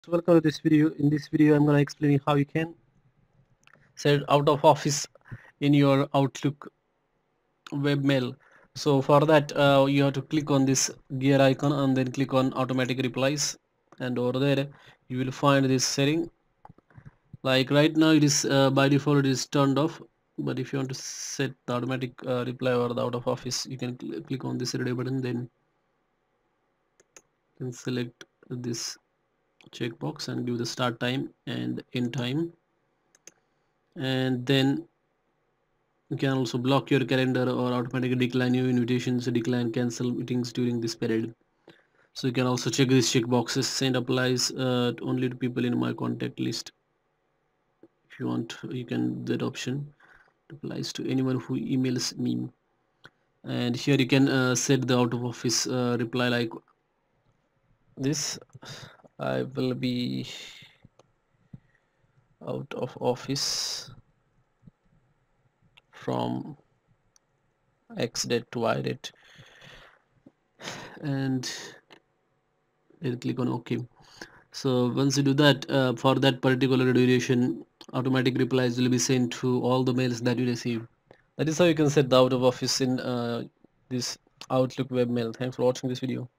So welcome to this video. In this video I'm going to explain you how you can set out of office in your Outlook webmail. So for that you have to click on this gear icon and then click on automatic replies, and over there you will find this setting. Like right now it is by default it is turned off, but if you want to set the automatic reply or the out of office, you can click on this radio button, then you can select this checkbox and give the start time and end time, and then you can also block your calendar or automatically decline your invitations, decline cancel meetings during this period. So you can also check these check boxes. Send applies only to people in my contact list. If you want, you can that option. It applies to anyone who emails me. And here you can set the out of office reply like this. I will be out of office from X date to Y date, and then click on OK. So once you do that, for that particular duration, automatic replies will be sent to all the mails that you receive. That is how you can set the out of office in this Outlook webmail. Thanks for watching this video.